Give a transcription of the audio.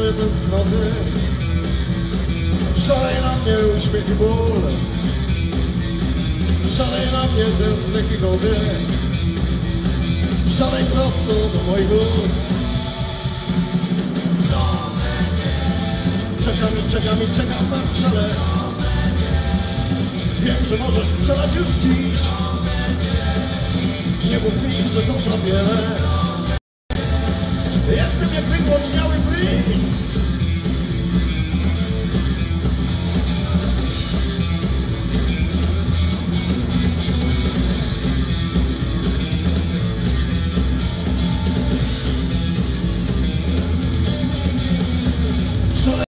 mnie tęsknoty, szalej na mnie uśmiech i ból, szalej na mnie ten zdech i goty, szalej prosto do moich ust. Czekam i czekam na przeleć. Wiem, że możesz strzelać już dziś. Nie mów mi, że to za wiele. Jestem jak wygłodniały bryś.